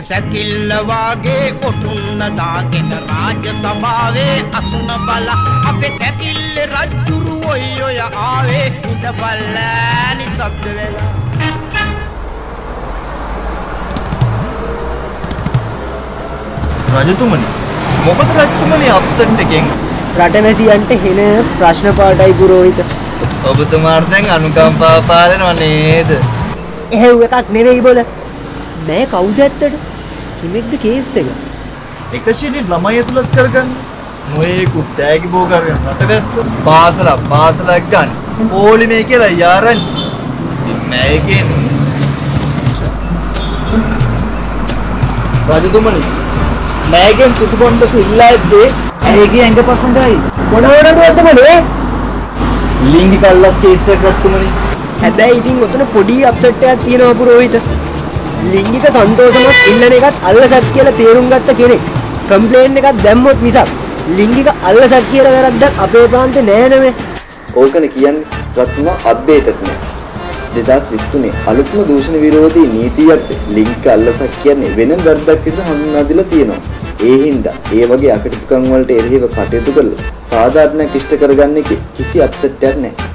සැකිල්ල වාගේ ඔටුන්න දාගෙන රාජ්‍ය සභාවේ අසුන බල අපේ කැකිල්ල රජුරු ඔය ආවේ ඉඳ බල්ලෑනි ශබ්ද වෙලා රජතුමනි මොකද රජතුමනි අප්සෙට් එකෙන් රටවැසියන්ට හෙන ප්‍රශ්න පාටයි පුරෝහිත ඔබතුමාට දැන් අනුකම්පාව පාදනව නේද එහෙව් එකක් නෙවෙයි බොල මෑ කවුද ඇත්තට කිමෙක්ද කේස් එක එකසිනි ළමයි ඇතුළත් කරගන්න මොයේකුත් තෑගි බෝ කරගෙන රටවැස්ස පාසලක් ගන්න පොලිමේ කියලා යාරන්චි මේකෙන් රජතුමනි මේකෙන් සුතුබොණ්ඩ ඉල්ලා ඇද්දේ ඇයිගේ ඇඟ පසඟයි මොනවටද මොලේ ලිංගික අල්ලස් කේස් එකක් රජතුමනි හැබැයි ඉතින් ඔතන පොඩි අප්සෙට් එකක් තියෙනවා පුරෝහිත ලිංගික සන්තෝෂමත් ඉල්ලන එකත් අල්ලසක් කියලා තේරුම් ගත්ත කෙනෙක් කම්ප්ලේන් එකක් දැම්මොත් මිසක් ලිංගික අල්ලසක් කියලා වැරද්දක් අපේ ප්‍රාන්තේ නෑ නෙමෙයි. ඕකනේ කියන්නේ රත්න අප්ඩේටඩ් නේ. 2023 අලුත්ම දූෂණ විරෝධී නීතියට ලිංගික අල්ලසක් කියන්නේ වෙනම වැරද්දක් විදිහට හඳුන්වා දීලා තියෙනවා. ඒ හින්දා ඒ වගේ අකටයුතුකම් වලට එරෙහිව කටයුතු කළා සාධාරණයක් ඉෂ්ට කරගන්න එකේ කිසි අප්සෙට් එකක් නැහැ.